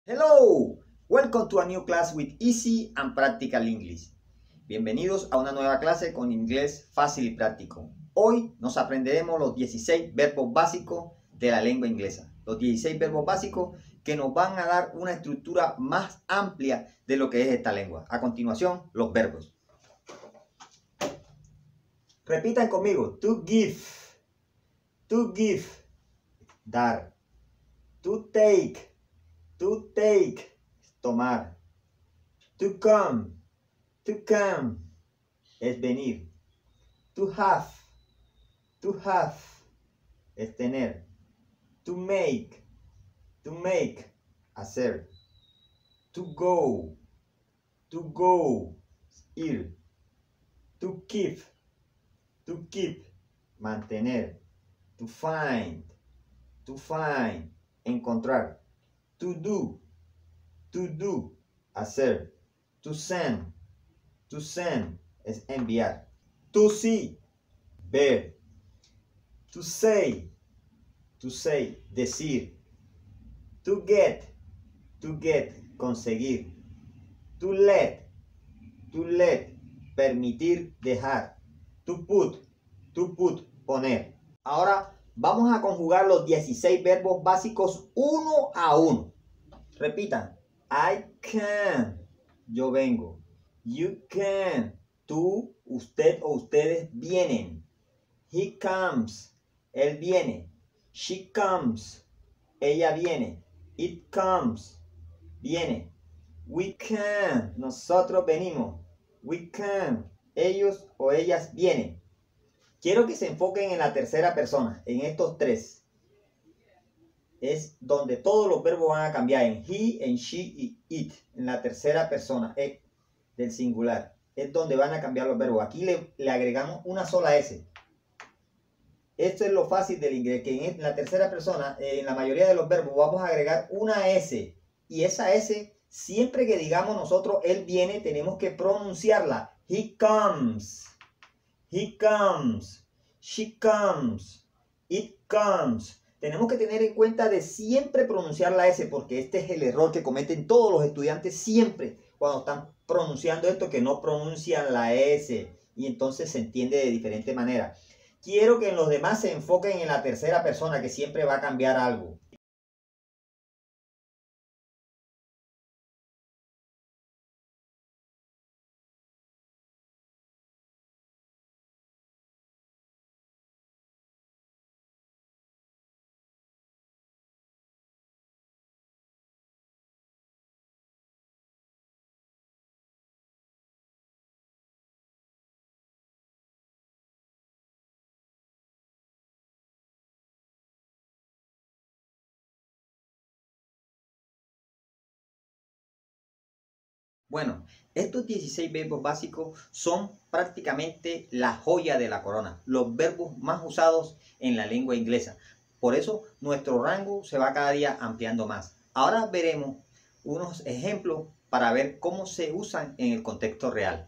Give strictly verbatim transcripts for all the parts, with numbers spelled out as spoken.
Hello, welcome to a new class with easy and practical English. Bienvenidos a una nueva clase con inglés fácil y práctico. Hoy nos aprenderemos los dieciséis verbos básicos de la lengua inglesa. Los dieciséis verbos básicos que nos van a dar una estructura más amplia de lo que es esta lengua. A continuación, los verbos. Repitan conmigo. To give, to give, dar. To take, to take, tomar. To come, to come, es venir. To have, to have, es tener. To make, to make, hacer. To go, to go, ir. To keep, to keep, mantener. To find, to find, encontrar. To do, to do, hacer. To send, to send, es enviar. To see, ver. To say, to say, decir. To get, to get, conseguir. To let, to let, permitir, dejar. To put, to put, poner. Ahora vamos a conjugar los dieciséis verbos básicos uno a uno. Repitan. I can, yo vengo. You can, tú, usted o ustedes vienen. He comes, él viene. She comes, ella viene. It comes, viene. We can, nosotros venimos. We can, ellos o ellas vienen. Quiero que se enfoquen en la tercera persona, en estos tres. Es donde todos los verbos van a cambiar en he, en she y it. En la tercera persona, it, del singular. Es donde van a cambiar los verbos. Aquí le, le agregamos una sola S. Esto es lo fácil del inglés, que en la tercera persona, en la mayoría de los verbos, vamos a agregar una S. Y esa S, siempre que digamos nosotros, él viene, tenemos que pronunciarla. He comes. He comes. She comes. It comes. Tenemos que tener en cuenta de siempre pronunciar la S, porque este es el error que cometen todos los estudiantes siempre cuando están pronunciando esto, que no pronuncian la S y entonces se entiende de diferente manera. Quiero que en los demás se enfoquen en la tercera persona, que siempre va a cambiar algo. Bueno, estos dieciséis verbos básicos son prácticamente la joya de la corona, los verbos más usados en la lengua inglesa. Por eso nuestro rango se va cada día ampliando más. Ahora veremos unos ejemplos para ver cómo se usan en el contexto real.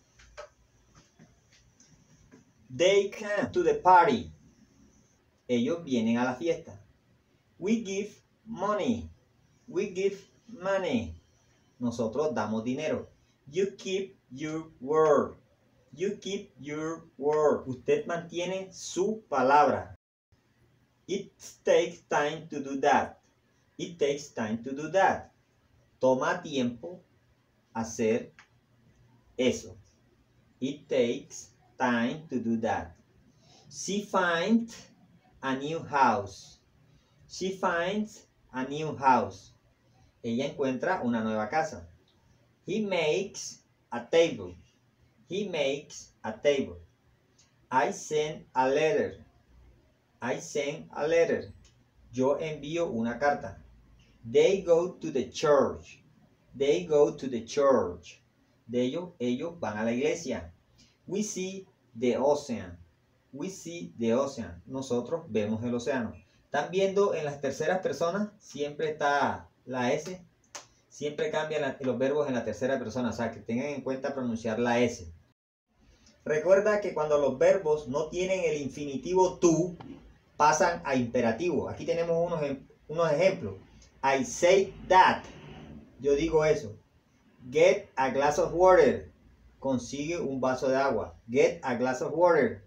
They come to the party. Ellos vienen a la fiesta. We give money. We give money. Nosotros damos dinero. You keep your word. You keep your word. Usted mantiene su palabra. It takes time to do that. It takes time to do that. Toma tiempo hacer eso. It takes time to do that. She finds a new house. She finds a new house. Ella encuentra una nueva casa. He makes a table. He makes a table. I send a letter. I send a letter. Yo envío una carta. They go to the church. They go to the church. De ellos, ellos van a la iglesia. We see the ocean. We see the ocean. Nosotros vemos el océano. ¿Están viendo en las terceras personas? Siempre está la S. Siempre cambian la, los verbos en la tercera persona. O sea, que tengan en cuenta pronunciar la S. Recuerda que cuando los verbos no tienen el infinitivo to, pasan a imperativo. Aquí tenemos unos, unos ejemplos. I say that. Yo digo eso. Get a glass of water. Consigue un vaso de agua. Get a glass of water.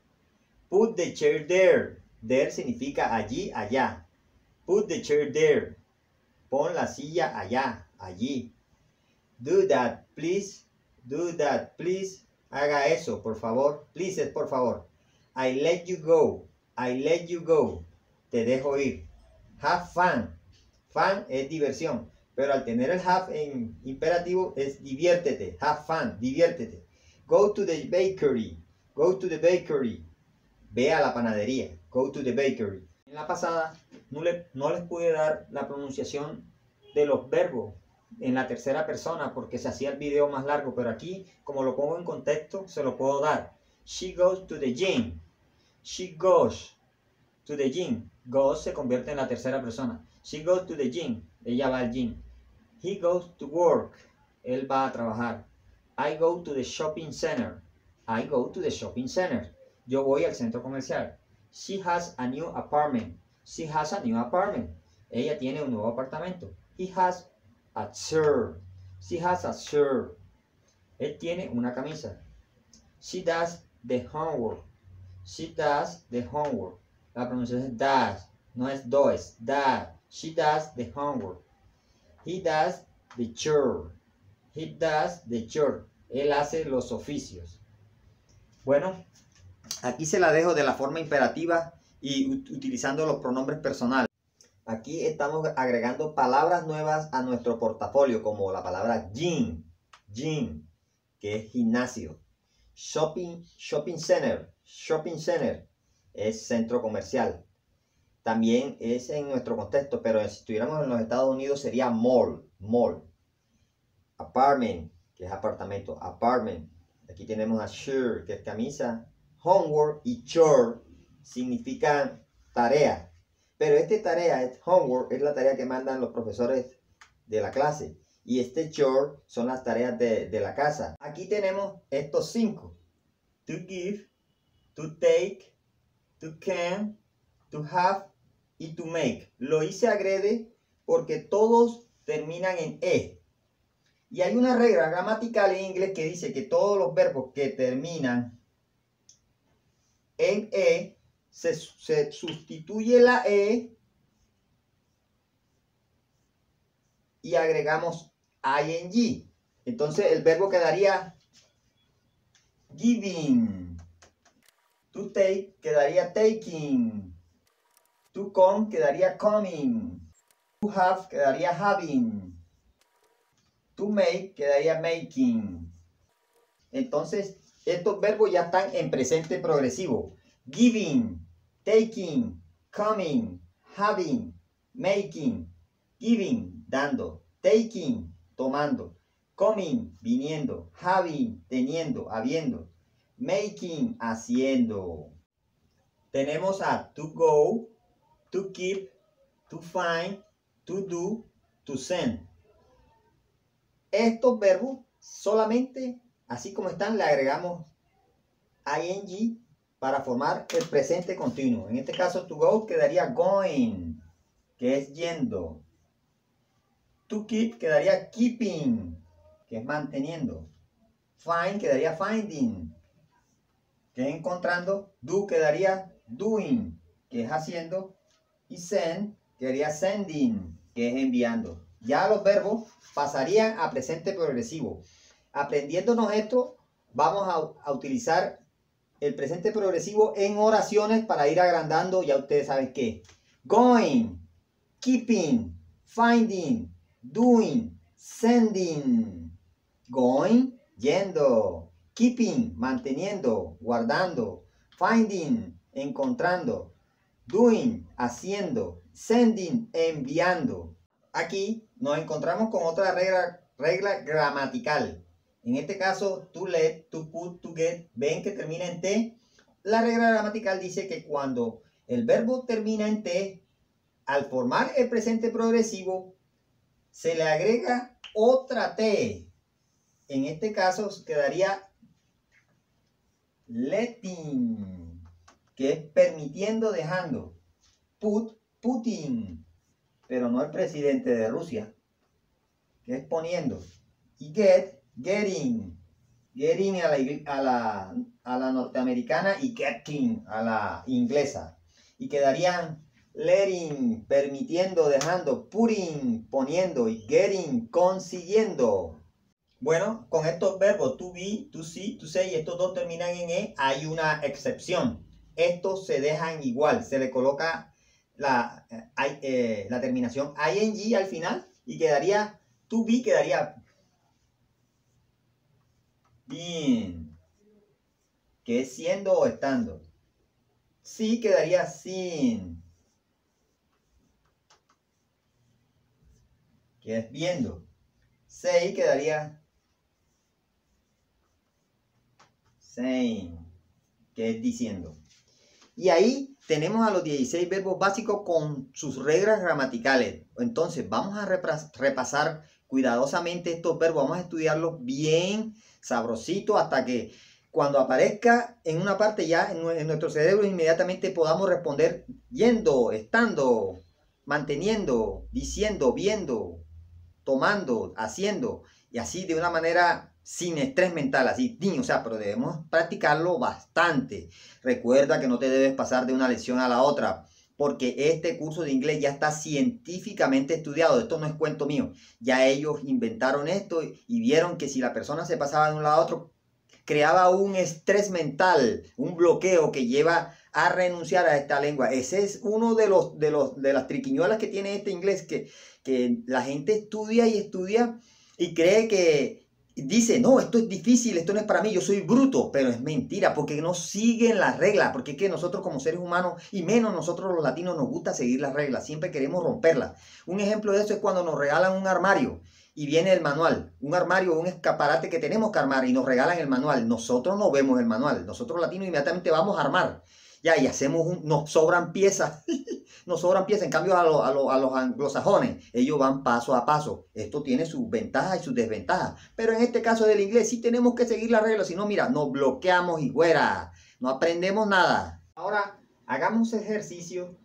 Put the chair there. There significa allí, allá. Put the chair there. Pon la silla allá, allí. Do that, please. Do that, please. Haga eso, por favor. Please es por favor. I let you go. I let you go. Te dejo ir. Have fun. Fun es diversión. Pero al tener el have en imperativo es diviértete. Have fun. Diviértete. Go to the bakery. Go to the bakery. Ve a la panadería. Go to the bakery. En la pasada no, le, no les pude dar la pronunciación de los verbos en la tercera persona porque se hacía el video más largo, pero aquí, como lo pongo en contexto, se lo puedo dar. She goes to the gym. She goes to the gym. Goes se convierte en la tercera persona. She goes to the gym. Ella va al gym. He goes to work. Él va a trabajar. I go to the shopping center. I go to the shopping center. Yo voy al centro comercial. She has a new apartment. She has a new apartment. Ella tiene un nuevo apartamento. He has a shirt. She has a shirt. Él tiene una camisa. She does the homework. She does the homework. La pronunciación es does. No es does. Does. She does the homework. He does the chore. He does the chore. Él hace los oficios. Bueno, aquí se la dejo de la forma imperativa y utilizando los pronombres personales. Aquí estamos agregando palabras nuevas a nuestro portafolio, como la palabra gym, gym, que es gimnasio. Shopping, shopping center, shopping center, es centro comercial. También es en nuestro contexto, pero si estuviéramos en los Estados Unidos sería mall, mall. Apartment, que es apartamento, apartment. Aquí tenemos a shirt, que es camisa. Homework y chore significan tarea. Pero esta tarea, es homework, es la tarea que mandan los profesores de la clase. Y este chore son las tareas de, de la casa. Aquí tenemos estos cinco. To give, to take, to can, to have y to make. Lo hice agrede porque todos terminan en E. Y hay una regla gramatical en inglés que dice que todos los verbos que terminan en E, se, se sustituye la E y agregamos ing. Entonces el verbo quedaría giving. To take quedaría taking. To come quedaría coming. To have quedaría having. To make quedaría making. Entonces estos verbos ya están en presente progresivo. Giving, taking, coming, having, making. Giving, dando. Taking, tomando. Coming, viniendo. Having, teniendo, habiendo. Making, haciendo. Tenemos a to go, to keep, to find, to do, to send. Estos verbos solamente, así como están, le agregamos ing para formar el presente continuo. En este caso, to go quedaría going, que es yendo. To keep quedaría keeping, que es manteniendo. Find quedaría finding, que es encontrando. Do quedaría doing, que es haciendo. Y send quedaría sending, que es enviando. Ya los verbos pasarían a presente progresivo. Aprendiéndonos esto, vamos a, a utilizar el presente progresivo en oraciones para ir agrandando. Ya ustedes saben qué. Going, keeping, finding, doing, sending. Going, yendo. Keeping, manteniendo, guardando. Finding, encontrando. Doing, haciendo. Sending, enviando. Aquí nos encontramos con otra regla, regla gramatical. En este caso, to let, to put, to get, ven que termina en T. La regla gramatical dice que cuando el verbo termina en T, al formar el presente progresivo, se le agrega otra T. En este caso quedaría letting, que es permitiendo, dejando. Put, putting, pero no el presidente de Rusia. que es poniendo. Y get, getting. Getting a la, a la, a la norteamericana y getting a la inglesa. Y quedarían letting, permitiendo, dejando, putting, poniendo, y getting, consiguiendo. Bueno, con estos verbos to be, to see, to say, estos dos terminan en E, hay una excepción. Estos se dejan igual, se le coloca la, eh, la terminación ing al final y quedaría to be, quedaría being, que es siendo o estando. Sí quedaría sin, que es viendo. Say quedaría saying, que es diciendo. Y ahí tenemos a los dieciséis verbos básicos con sus reglas gramaticales. Entonces vamos a repasar cuidadosamente estos verbos. Vamos a estudiarlos bien sabrosito hasta que cuando aparezca en una parte ya en nuestro cerebro inmediatamente podamos responder yendo, estando, manteniendo, diciendo, viendo, tomando, haciendo, y así de una manera sin estrés mental, así, o sea, pero debemos practicarlo bastante. Recuerda que no te debes pasar de una lección a la otra, porque este curso de inglés ya está científicamente estudiado. Esto no es cuento mío. Ya ellos inventaron esto y vieron que si la persona se pasaba de un lado a otro, creaba un estrés mental, un bloqueo que lleva a renunciar a esta lengua. Ese es uno de los de los de las triquiñuelas que tiene este inglés, que, que la gente estudia y estudia y cree que dice, no, esto es difícil, esto no es para mí, yo soy bruto, pero es mentira, porque no siguen las reglas, porque es que nosotros como seres humanos, y menos nosotros los latinos, nos gusta seguir las reglas, siempre queremos romperlas. Un ejemplo de eso es cuando nos regalan un armario y viene el manual, un armario, un escaparate que tenemos que armar y nos regalan el manual. Nosotros no vemos el manual, nosotros los latinos inmediatamente vamos a armar. Ya, y hacemos un, nos sobran piezas, nos sobran piezas. En cambio a, lo, a, lo, a los anglosajones, ellos van paso a paso. Esto tiene sus ventajas y sus desventajas. Pero en este caso del inglés sí tenemos que seguir las reglas, si no, mira, nos bloqueamos y fuera, no aprendemos nada. Ahora, hagamos un ejercicio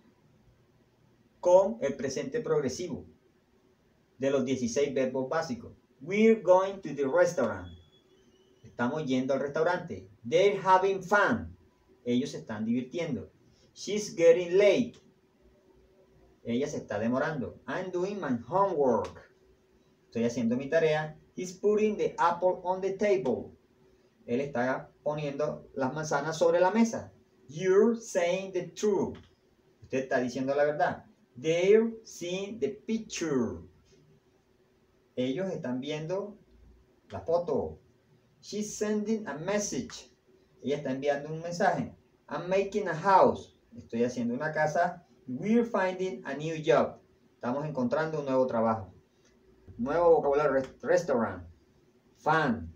con el presente progresivo de los dieciséis verbos básicos. We're going to the restaurant. Estamos yendo al restaurante. They're having fun. Ellos se están divirtiendo. She's getting late. Ella se está demorando. I'm doing my homework. Estoy haciendo mi tarea. He's putting the apple on the table. Él está poniendo las manzanas sobre la mesa. You're saying the truth. Usted está diciendo la verdad. They're seeing the picture. Ellos están viendo la foto. She's sending a message. Ella está enviando un mensaje. I'm making a house. Estoy haciendo una casa. We're finding a new job. Estamos encontrando un nuevo trabajo. Nuevo vocabulario. Restaurant. Fun.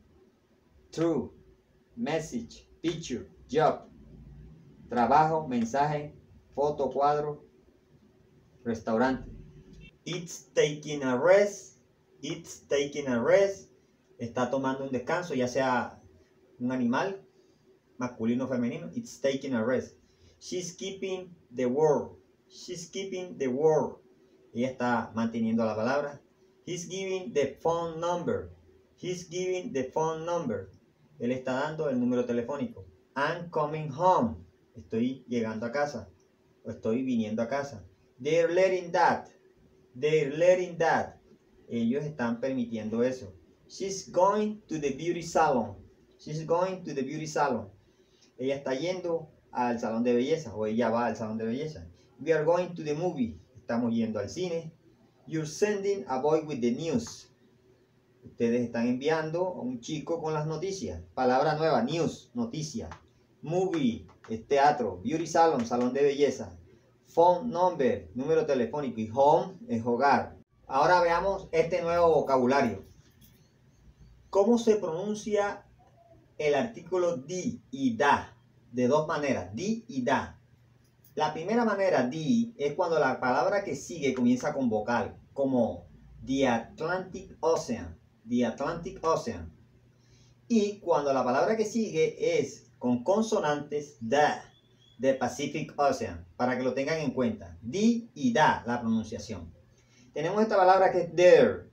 True. Message. Picture. Job. Trabajo. Mensaje. Foto. Cuadro. Restaurante. It's taking a rest. It's taking a rest. Está tomando un descanso, ya sea un animal, masculino o femenino. It's taking a rest. She's keeping the word. She's keeping the word. Ella está manteniendo la palabra. He's giving the phone number. He's giving the phone number. Él está dando el número telefónico. I'm coming home. Estoy llegando a casa. O estoy viniendo a casa. They're letting that. They're letting that. Ellos están permitiendo eso. She's going to the beauty salon. She's going to the beauty salon. Ella está yendo al salón de belleza, o ella va al salón de belleza. We are going to the movie. Estamos yendo al cine. You're sending a boy with the news. Ustedes están enviando a un chico con las noticias. Palabra nueva, news, noticia. Movie, es teatro. Beauty salon, salón de belleza. Phone number, número telefónico. Y home es hogar. Ahora veamos este nuevo vocabulario. ¿Cómo se pronuncia el artículo di y da? De dos maneras, di y da. La primera manera, di, es cuando la palabra que sigue comienza con vocal, como the Atlantic Ocean, the Atlantic Ocean. Y cuando la palabra que sigue es con consonantes, da, the Pacific Ocean, para que lo tengan en cuenta. Di y da, la pronunciación. Tenemos esta palabra que es there.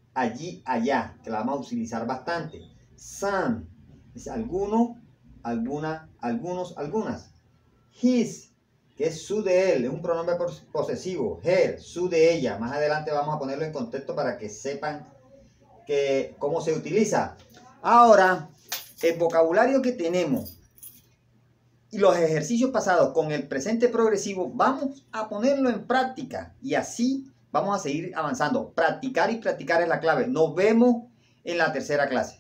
allí, allá, que la vamos a utilizar bastante. Some es alguno, alguna, algunos, algunas. His, que es su de él, es un pronombre posesivo. Her, su de ella. Más adelante vamos a ponerlo en contexto para que sepan que, cómo se utiliza. Ahora, el vocabulario que tenemos y los ejercicios pasados con el presente progresivo, vamos a ponerlo en práctica y así vamos a seguir avanzando. Practicar y practicar es la clave. Nos vemos en la tercera clase.